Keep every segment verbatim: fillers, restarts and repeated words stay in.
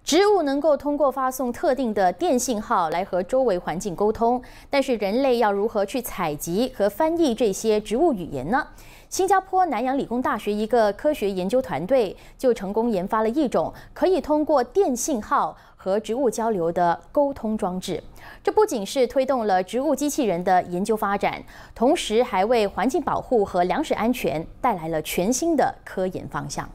植物能够通过发送特定的电信号来和周围环境沟通，但是人类要如何去采集和翻译这些植物语言呢？新加坡南洋理工大学一个科学研究团队就成功研发了一种可以通过电信号和植物交流的沟通装置。这不仅是推动了植物机器人的研究发展，同时还为环境保护和粮食安全带来了全新的科研方向。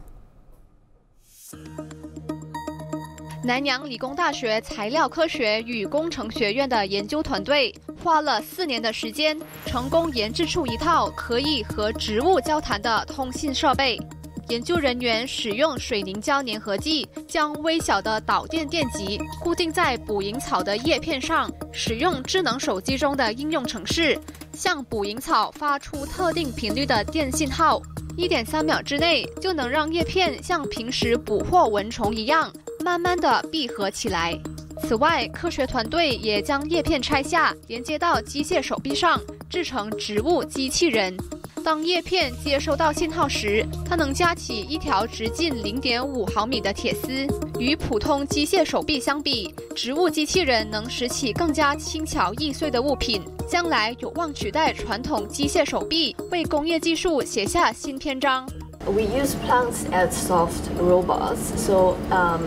南洋理工大学材料科学与工程学院的研究团队花了四年的时间，成功研制出一套可以和植物交谈的通信设备。研究人员使用水凝胶粘合剂，将微小的导电电极固定在捕蝇草的叶片上，使用智能手机中的应用程式，向捕蝇草发出特定频率的电信号。一点三秒之内就能让叶片像平时捕获蚊虫一样，慢慢地闭合起来。此外，科学团队也将叶片拆下，连接到机械手臂上，制成植物机器人。当叶片接收到信号时，它能夹起一条直径 零点五毫米的铁丝。与普通机械手臂相比，植物机器人能拾起更加轻巧易碎的物品，将来有望取代传统机械手臂，为工业技术写下新篇章。 We use plants as soft robots. So, um,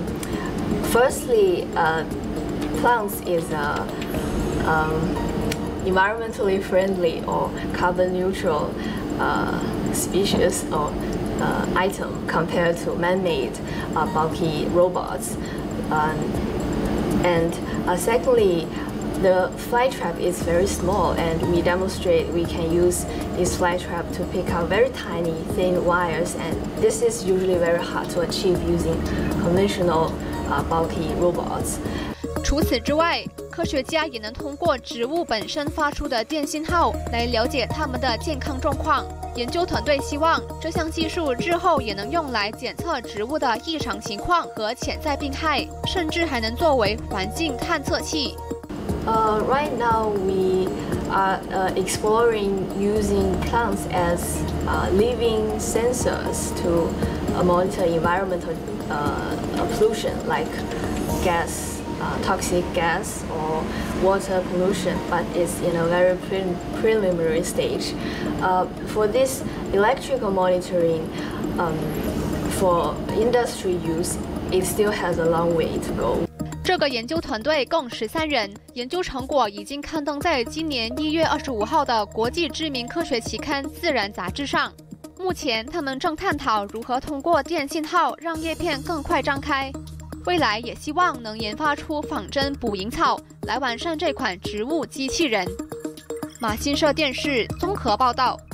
firstly, uh, plants is a um, environmentally friendly or carbon neutral uh, species or uh, item compared to man-made uh, bulky robots. Um, and uh, secondly, the fly trap is very small, and we demonstrate we can use this fly trap to pick up very tiny, thin wires, and this is usually very hard to achieve using conventional uh, bulky robots. 除此之外，科学家也能通过植物本身发出的电信号来了解它们的健康状况。研究团队希望这项技术日后也能用来检测植物的异常情况和潜在病害，甚至还能作为环境探测器。 Uh, right now, we are uh, exploring using plants as uh, living sensors to uh, monitor environmental uh, pollution, like gas, uh, toxic gas, or water pollution. But it's in a very pre preliminary stage. Uh, for this electrical monitoring, um, for industry use, it still has a long way to go. 这个研究团队共十三人，研究成果已经刊登在今年一月二十五号的国际知名科学期刊《自然》杂志上。目前，他们正探讨如何通过电信号让叶片更快张开。未来也希望能研发出仿真捕蝇草，来完善这款植物机器人。马新社电视综合报道。